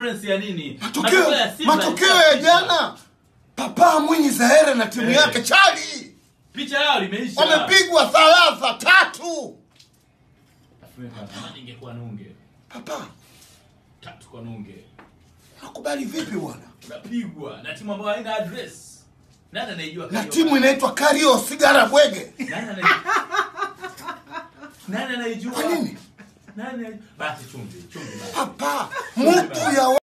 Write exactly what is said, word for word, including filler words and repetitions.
Prince ya nini? Matokeo matokeo ya jana. Papa Mwinyi Zaire na timu hey. yake Chali. Picha yao limeisha. Wamepigwa thalatha tatu. Afrika ingekuwa nunge. Papa tatu kwa nunge. Unakubali vipi bwana? Unapigwa na timu ambayo haina address. Nani anayejua Kario? Na timu inaitwa Kario Sigara Bwege. Nani anayejua? Nani anayejua? Kwa nini? Nani? Basi chumvi, chumvi basi. Papa, mtu ya